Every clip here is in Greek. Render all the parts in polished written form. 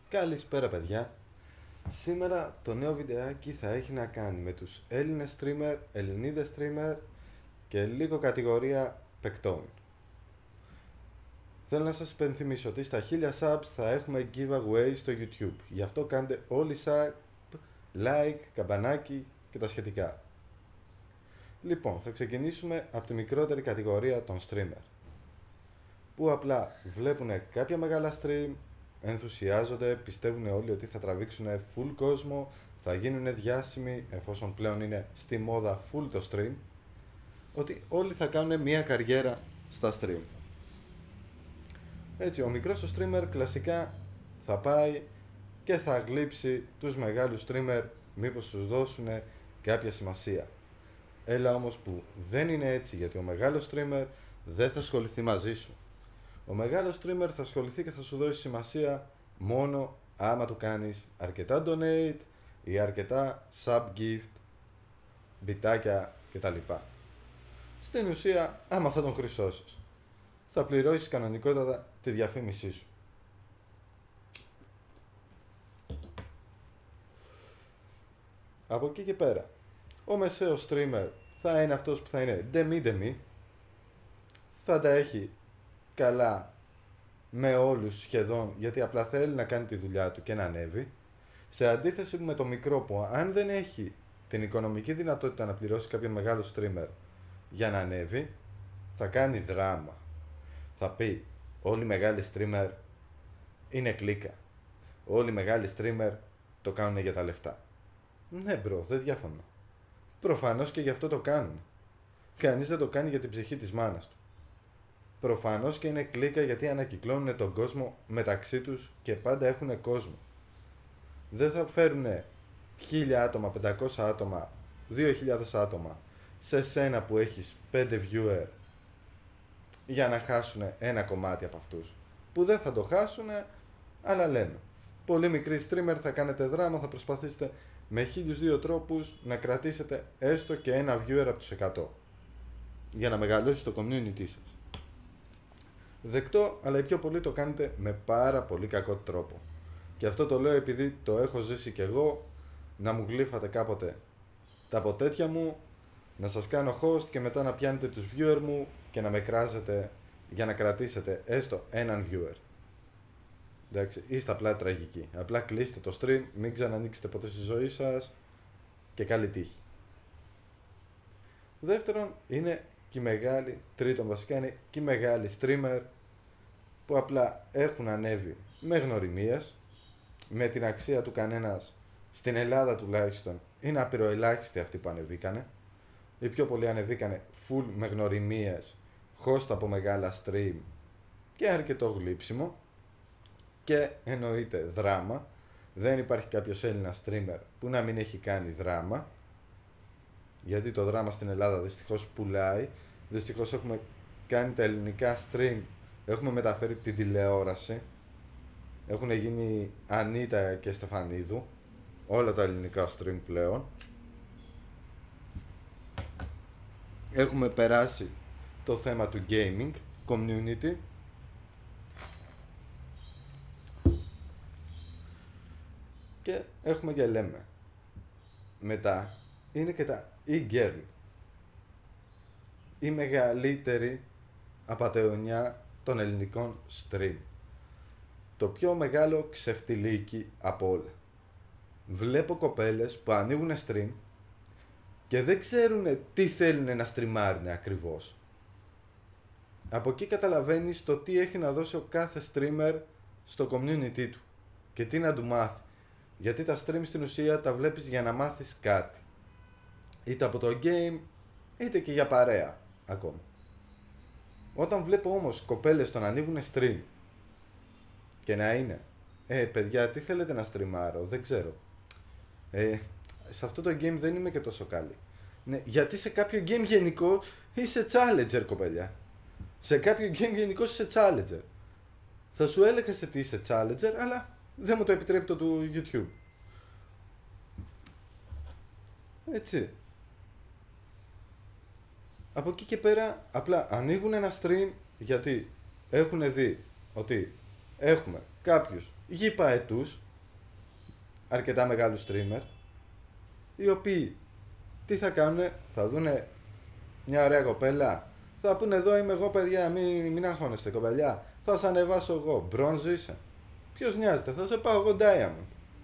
Καλησπέρα παιδιά. Σήμερα το νέο βιντεάκι θα έχει να κάνει με τους Έλληνες streamer, Ελληνίδες streamer και λίγο κατηγορία παικτών. Θέλω να σας υπενθυμίσω ότι στα 1000 subs θα έχουμε giveaway στο YouTube. Γι' αυτό κάντε όλοι sub, like, καμπανάκι και τα σχετικά. Λοιπόν, θα ξεκινήσουμε από τη μικρότερη κατηγορία των streamer, που απλά βλέπουν κάποια μεγάλα stream, ενθουσιάζονται, πιστεύουν όλοι ότι θα τραβήξουν full κόσμο, θα γίνουν διάσημοι εφόσον πλέον είναι στη μόδα full το stream, ότι όλοι θα κάνουν μια καριέρα στα stream. Έτσι, ο μικρός ο streamer κλασικά θα πάει και θα γλύψει τους μεγάλους streamer μήπως τους δώσουν κάποια σημασία. Έλα όμως που δεν είναι έτσι, γιατί ο μεγάλος streamer δεν θα ασχοληθεί μαζί σου. Ο μεγάλος streamer θα ασχοληθεί και θα σου δώσει σημασία μόνο άμα του κάνεις αρκετά donate ή αρκετά sub gift, μπιτάκια κτλ. Στην ουσία, άμα θα τον χρυσώσεις, θα πληρώσεις κανονικότατα τη διαφήμισή σου. Από εκεί και πέρα, ο μεσαίος streamer θα είναι αυτός που θα είναι demi, θα τα έχει καλά με όλους σχεδόν, γιατί απλά θέλει να κάνει τη δουλειά του και να ανέβει, σε αντίθεση με το μικρό που αν δεν έχει την οικονομική δυνατότητα να πληρώσει κάποιον μεγάλο streamer για να ανέβει, θα κάνει δράμα. Θα πει όλοι οι μεγάλοι streamer είναι κλίκα, όλοι οι μεγάλοι streamer το κάνουν για τα λεφτά. Ναι bro, δεν διαφωνώ. Προφανώς και γι' αυτό το κάνουν. Κανείς δεν το κάνει για την ψυχή της μάνας του. Προφανώς και είναι κλίκα γιατί ανακυκλώνουν τον κόσμο μεταξύ τους και πάντα έχουν κόσμο. Δεν θα φέρουν 1000 άτομα, 500 άτομα, 2000 άτομα σε σένα που έχεις 5 viewer για να χάσουν ένα κομμάτι από αυτούς. Που δεν θα το χάσουν, αλλά λέμε. Πολύ μικροί streamer θα κάνετε δράμα, θα προσπαθήσετε με 1002 τρόπους να κρατήσετε έστω και ένα viewer από τους 100 για να μεγαλώσει το community σας. Δεκτό, αλλά οι πιο πολλοί το κάνετε με πάρα πολύ κακό τρόπο. Και αυτό το λέω επειδή το έχω ζήσει κι εγώ, να μου γλύφατε κάποτε τα ποτέτια μου, να σας κάνω host και μετά να πιάνετε τους viewer μου και να με κράζετε για να κρατήσετε έστω έναν viewer. Εντάξει, είστε απλά τραγικοί. Απλά κλείστε το stream, μην ξανανοίξετε ποτέ στη ζωή σας και καλή τύχη. Δεύτερον, είναι και οι μεγάλοι, τρίτον βασικά είναι και οι μεγάλοι streamer που απλά έχουν ανέβει με γνωριμίες, με την αξία του κανένας στην Ελλάδα τουλάχιστον είναι απειροελάχιστοι αυτοί που ανεβήκανε. Οι πιο πολλοί ανεβήκανε full με γνωριμίες, host από μεγάλα stream και αρκετό γλύψιμο και εννοείται δράμα. Δεν υπάρχει κάποιος Έλληνας streamer που να μην έχει κάνει δράμα, γιατί το δράμα στην Ελλάδα δυστυχώς πουλάει. Δυστυχώς έχουμε κάνει τα ελληνικά stream, έχουμε μεταφέρει την τηλεόραση, έχουν γίνει Ανίτα και Στεφανίδου όλα τα ελληνικά stream πλέον. Έχουμε περάσει το θέμα του gaming community και έχουμε και λέμε. Μετά είναι και τα e-girl, η μεγαλύτερη απατεωνιά των ελληνικών stream. Το πιο μεγάλο ξεφτιλίκι από όλα. Βλέπω κοπέλες που ανοίγουν stream και δεν ξέρουν τι θέλουν να στριμάρουν ακριβώς. Από εκεί καταλαβαίνεις το τι έχει να δώσει ο κάθε streamer στο community του και τι να του μάθει. Γιατί τα stream στην ουσία τα βλέπεις για να μάθεις κάτι. Είτε από το game, είτε και για παρέα ακόμα. Όταν βλέπω όμως κοπέλες τον ανοίγουν stream και να είναι παιδιά, τι θέλετε να στριμάρω, δεν ξέρω. Σε αυτό το game δεν είμαι και τόσο καλή. Ναι, γιατί σε κάποιο game γενικό είσαι challenger, κοπέλια. Σε κάποιο game γενικό είσαι challenger. Θα σου έλεγα σε τι είσαι challenger, αλλά δεν μου το επιτρέπει το του YouTube. Έτσι. Από εκεί και πέρα απλά ανοίγουν ένα stream γιατί έχουν δει ότι έχουμε κάποιους γηπαετούς, αρκετά μεγάλους streamer, οι οποίοι τι θα κάνουνε, θα δούνε μια ωραία κοπέλα, θα πούνε εδώ είμαι εγώ παιδιά, μην αγχώνεστε κοπελιά, θα σε ανεβάσω εγώ, bronze είσαι, ποιος νοιάζεται, θα σε πάω εγώ diamond.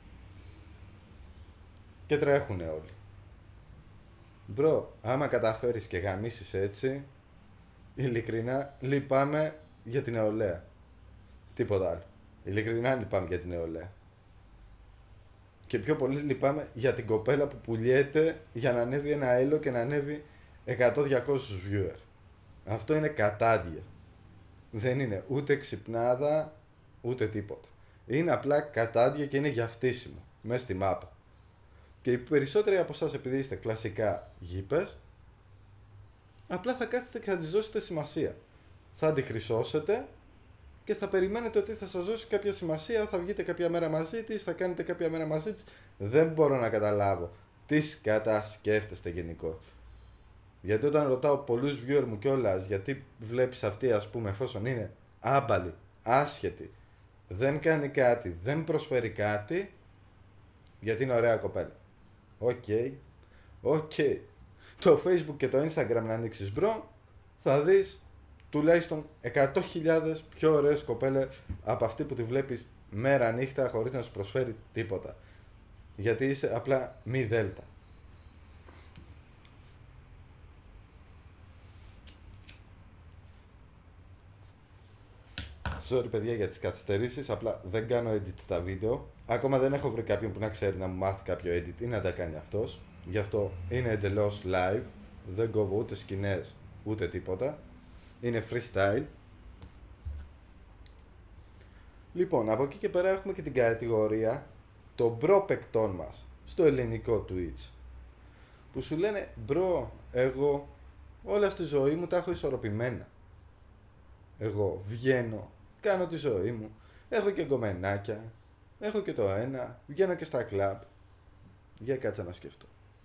Και τρέχουνε όλοι. Μπρο, άμα καταφέρεις και γαμίσεις έτσι, ειλικρινά λυπάμαι για την νεολαία. Τίποτα άλλο. Ειλικρινά λυπάμαι για την νεολαία. Και πιο πολύ λυπάμαι για την κοπέλα που πουλιέται για να ανέβει ένα έλο και να ανέβει 100-200 viewer. Αυτό είναι κατάντια. Δεν είναι ούτε ξυπνάδα ούτε τίποτα. Είναι απλά κατάντια και είναι για φτύσιμο μέσα στη μάπα. Και οι περισσότεροι από εσάς, επειδή είστε κλασικά γήπες, απλά θα κάτσετε και θα της δώσετε σημασία. Θα τη χρυσώσετε και θα περιμένετε ότι θα σας δώσει κάποια σημασία, θα βγείτε κάποια μέρα μαζί της, θα κάνετε κάποια μέρα μαζί της. Δεν μπορώ να καταλάβω τι σκατά σκέφτεστε γενικώς. Γιατί όταν ρωτάω πολλούς viewer μου κιόλας, γιατί βλέπεις αυτή, ας πούμε, εφόσον είναι άμπαλη, άσχετη, δεν κάνει κάτι, δεν προσφέρει κάτι, γιατί είναι ωραία κοπέλα. Οκ. Το Facebook και το Instagram να ανοίξεις μπρο, θα δεις τουλάχιστον 100.000 πιο ωραίες κοπέλες από αυτή που τη βλέπεις μέρα νύχτα χωρίς να σου προσφέρει τίποτα. Γιατί είσαι απλά μη δέλτα. Sorry παιδιά για τις καθυστερήσεις, απλά δεν κάνω edit τα βίντεο. Ακόμα δεν έχω βρει κάποιον που να ξέρει να μου μάθει κάποιο edit ή να τα κάνει αυτός. Γι' αυτό είναι εντελώς live, δεν κόβω ούτε σκηνές ούτε τίποτα. Είναι freestyle. Λοιπόν, από εκεί και πέρα έχουμε και την κατηγορία των μπρο παικτών μας στο ελληνικό Twitch. Που σου λένε μπρο, εγώ όλα στη ζωή μου τα έχω ισορροπημένα. Εγώ βγαίνω, κάνω τη ζωή μου, έχω και γκομενάκια, έχω και το ένα, βγαίνω και στα κλαμπ. Για κάτσα να σκεφτώ.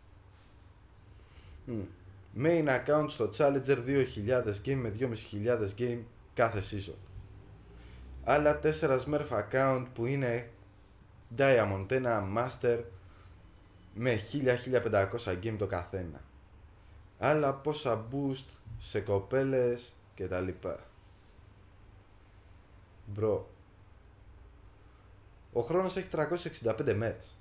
Main account στο Challenger 2000 game με 2.500 game κάθε season. Άλλα 4 Smurf account που είναι Diamond, ένα Master με 1000-1500 game το καθένα. Άλλα πόσα boost σε κοπέλες και τα λοιπά. Μπρο, ο χρόνος έχει 365 μέρες.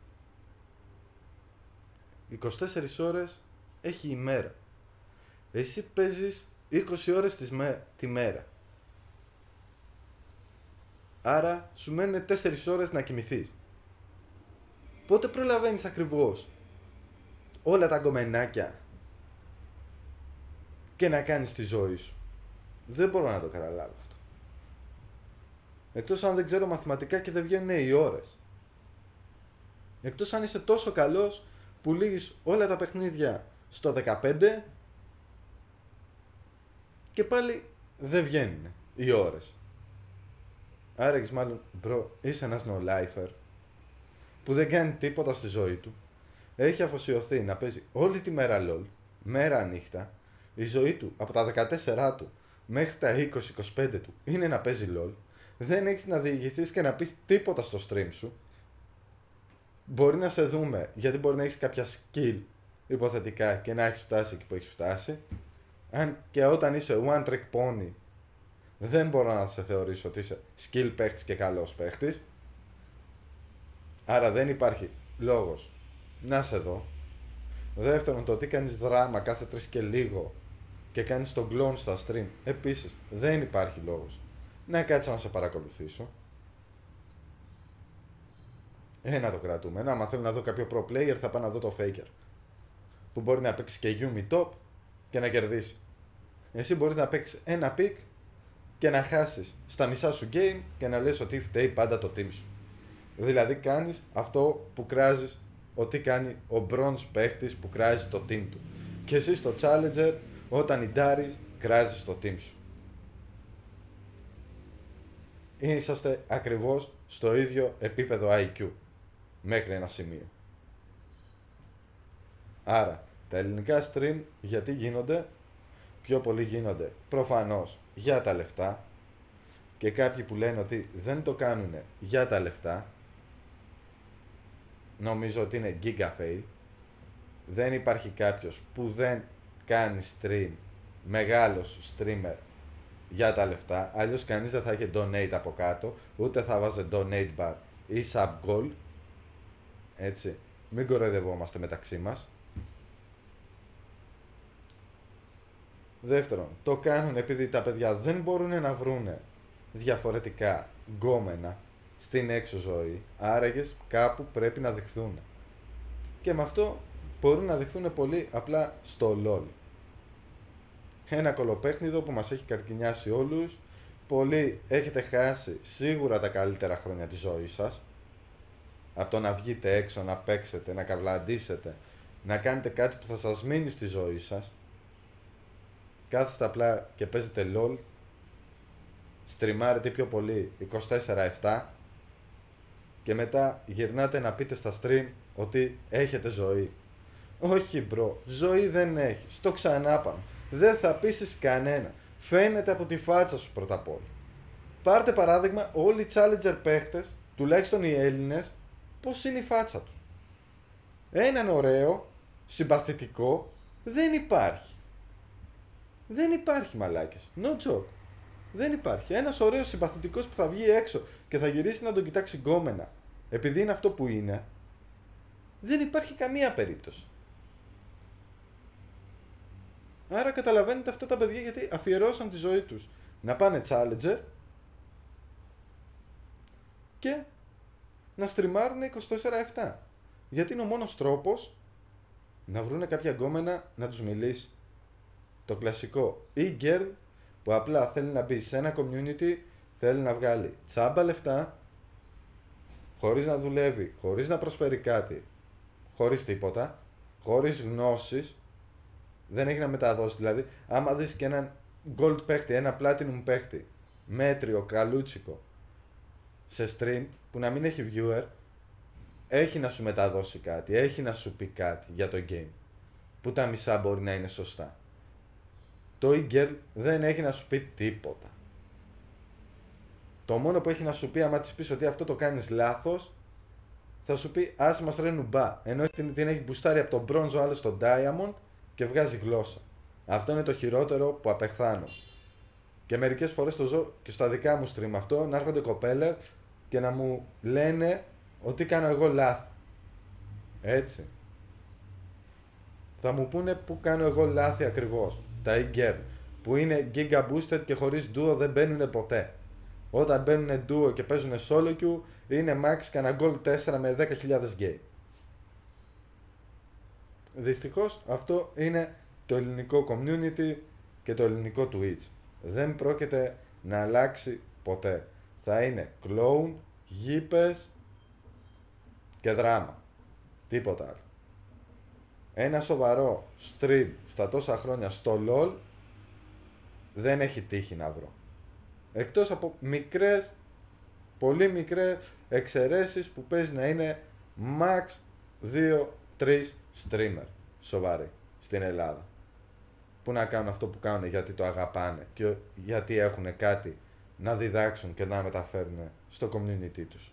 24 ώρες έχει η μέρα. Εσύ παίζεις 20 ώρες τη μέρα. Άρα σου μένουν 4 ώρες να κοιμηθείς. Πότε προλαβαίνεις ακριβώς όλα τα γκομενάκια και να κάνεις τη ζωή σου? Δεν μπορώ να το καταλάβω αυτό. Εκτός αν δεν ξέρω μαθηματικά και δεν βγαίνουν οι ώρες. Εκτός αν είσαι τόσο καλός που λύγεις όλα τα παιχνίδια στο 15 και πάλι δεν βγαίνουν οι ώρες. Άρα έχεις μάλλον, μπρο, είσαι ένας no-lifer που δεν κάνει τίποτα στη ζωή του. Έχει αφοσιωθεί να παίζει όλη τη μέρα LOL, μέρα νύχτα. Η ζωή του από τα 14 του μέχρι τα 20-25 του είναι να παίζει LOL. Δεν έχεις να διηγηθείς και να πεις τίποτα στο stream σου. Μπορεί να σε δούμε, γιατί μπορεί να έχεις κάποια skill υποθετικά και να έχεις φτάσει εκεί που έχεις φτάσει. Αν και όταν είσαι one trick pony, δεν μπορώ να σε θεωρήσω ότι είσαι skill παίχτης και καλός παίχτης. Άρα δεν υπάρχει λόγος να σε δω. Δεύτερον, το ότι κάνεις δράμα κάθε 3 και λίγο και κάνεις τον κλόν στα stream, επίσης δεν υπάρχει λόγος να κάτσω να σε παρακολουθήσω. Ένα το κρατούμε. Άμα θέλω να δω κάποιο pro player, θα πάω να δω το faker που μπορεί να παίξει και Yumi top και να κερδίσει. Εσύ μπορείς να παίξεις ένα pick και να χάσεις στα μισά σου game και να λες ότι φταίει πάντα το team σου. Δηλαδή κάνεις αυτό που κράζεις ότι κάνει ο bronze παίχτης που κράζει το team του. Και εσύ στο challenger, όταν ιντάρεις, κράζεις το team σου. Είσαστε ακριβώς στο ίδιο επίπεδο IQ μέχρι ένα σημείο. Άρα τα ελληνικά stream γιατί γίνονται? Πιο πολύ γίνονται προφανώς για τα λεφτά και κάποιοι που λένε ότι δεν το κάνουν για τα λεφτά, νομίζω ότι είναι giga fail. Δεν υπάρχει κάποιος που δεν κάνει stream, μεγάλος streamer, για τα λεφτά. Αλλιώς κανείς δεν θα είχε donate από κάτω, ούτε θα βάζε donate bar ή sub goal. Έτσι, μην κοροϊδευόμαστε μεταξύ μας. Δεύτερον, το κάνουν επειδή τα παιδιά δεν μπορούν να βρούνε διαφορετικά γκόμενα στην έξω ζωή, άραγες κάπου πρέπει να δειχθούν. Και με αυτό μπορούν να δειχθούν πολύ απλά στο LOL. Ένα κολοπέχνιδο που μας έχει καρκινιάσει όλους. Πολλοί έχετε χάσει σίγουρα τα καλύτερα χρόνια της ζωής σας. Από το να βγείτε έξω, να παίξετε, να καβλαντήσετε, να κάνετε κάτι που θα σας μείνει στη ζωή σας. Κάθεστε απλά και παίζετε LOL. Στριμάρετε πιο πολύ 24/7 και μετά γυρνάτε να πείτε στα stream ότι έχετε ζωή. Όχι bro, ζωή δεν έχεις. Το ξανάπαμε. Δεν θα πείσεις κανένα. Φαίνεται από τη φάτσα σου πρώτα απ' όλα. Πάρτε παράδειγμα όλοι οι challenger παίχτες, τουλάχιστον οι Έλληνες, πώς είναι η φάτσα τους. Έναν ωραίο, συμπαθητικό, δεν υπάρχει. Δεν υπάρχει μαλάκες. No joke. Δεν υπάρχει. Ένας ωραίος συμπαθητικός που θα βγει έξω και θα γυρίσει να τον κοιτάξει γκόμενα, επειδή είναι αυτό που είναι, δεν υπάρχει καμία περίπτωση. Άρα καταλαβαίνετε αυτά τα παιδιά γιατί αφιερώσαν τη ζωή τους να πάνε challenger και να στριμάρουν 24/7. Γιατί είναι ο μόνος τρόπος να βρούνε κάποια γκόμενα να τους μιλήσει. Το κλασικό e-girl που απλά θέλει να μπει σε ένα community, θέλει να βγάλει τσάμπα λεφτά, χωρίς να δουλεύει, χωρίς να προσφέρει κάτι, χωρίς τίποτα, χωρίς γνώσεις, δεν έχει να μεταδώσει. Δηλαδή, άμα δεις και έναν gold παίχτη, ένα platinum παίχτη, μέτριο, καλούτσικο, σε stream που να μην έχει viewer, έχει να σου μεταδώσει κάτι, έχει να σου πει κάτι για το game, που τα μισά μπορεί να είναι σωστά. Το e-girl δεν έχει να σου πει τίποτα. Το μόνο που έχει να σου πει, άμα της πεις ότι αυτό το κάνεις λάθος, θα σου πει άσε μας ρε νουμπά. Ενώ την έχει μπουστάρει από τον bronze ο άλλος στο diamond και βγάζει γλώσσα. Αυτό είναι το χειρότερο που απεχθάνω. Και μερικές φορές το ζω και στα δικά μου stream αυτό, να έρχονται κοπέλες και να μου λένε ότι κάνω εγώ λάθη. Έτσι. Θα μου πούνε που κάνω εγώ λάθη ακριβώς. Τα e-girl που είναι giga boosted και χωρίς duo δεν μπαίνουν ποτέ. Όταν μπαίνουν duo και παίζουν solo queue είναι max κανένα gold 4 με 10.000 game. Δυστυχώς αυτό είναι το ελληνικό community και το ελληνικό Twitch. Δεν πρόκειται να αλλάξει ποτέ. Θα είναι clown, γήπες και δράμα. Τίποτα άλλο. Ένα σοβαρό stream στα τόσα χρόνια στο LOL δεν έχει τύχει να βρω. Εκτός από μικρές, πολύ μικρές εξαιρέσεις που παίζει να είναι max 2-3 streamer σοβαροί στην Ελλάδα. Που να κάνουν αυτό που κάνουν γιατί το αγαπάνε και γιατί έχουν κάτι να διδάξουν και να μεταφέρουν στο community τους.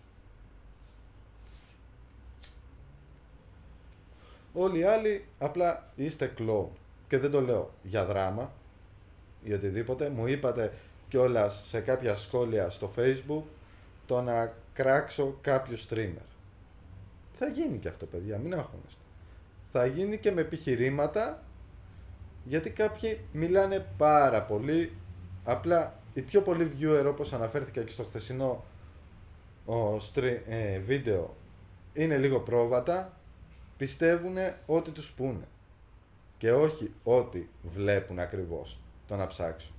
Όλοι οι άλλοι απλά είστε κλόουν. Και δεν το λέω για δράμα ή οτιδήποτε. Μου είπατε κιόλας σε κάποια σχόλια στο Facebook το να κράξω κάποιο streamer. Θα γίνει και αυτό παιδιά, μην αγχώνεστε. Θα γίνει και με επιχειρήματα, γιατί κάποιοι μιλάνε πάρα πολύ. Απλά οι πιο πολλοί viewer, όπως αναφέρθηκα και στο χθεσινό βίντεο, είναι λίγο πρόβατα. Πιστεύουν ό,τι τους πούνε και όχι ό,τι βλέπουν ακριβώς το να ψάξουν.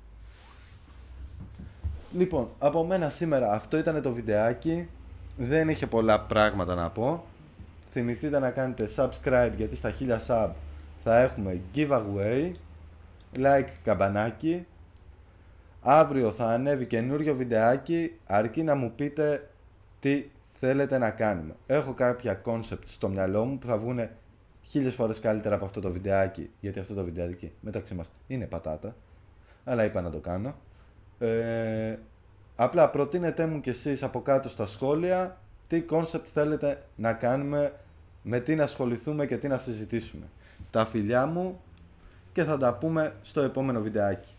Λοιπόν, από μένα σήμερα αυτό ήταν το βιντεάκι. Δεν είχε πολλά πράγματα να πω. Θυμηθείτε να κάνετε subscribe, γιατί στα 1000 sub θα έχουμε giveaway, like, καμπανάκι. Αύριο θα ανέβει καινούριο βιντεάκι, αρκεί να μου πείτε τι θέλετε να κάνουμε. Έχω κάποια concept στο μυαλό μου που θα βγουν 1000 φορές καλύτερα από αυτό το βιντεάκι, γιατί αυτό το βιντεάκι μεταξύ μας είναι πατάτα, αλλά είπα να το κάνω. Απλά προτείνετε μου κι εσείς από κάτω στα σχόλια τι κόνσεπτ θέλετε να κάνουμε, με τι να ασχοληθούμε και τι να συζητήσουμε. Τα φιλιά μου και θα τα πούμε στο επόμενο βιντεάκι.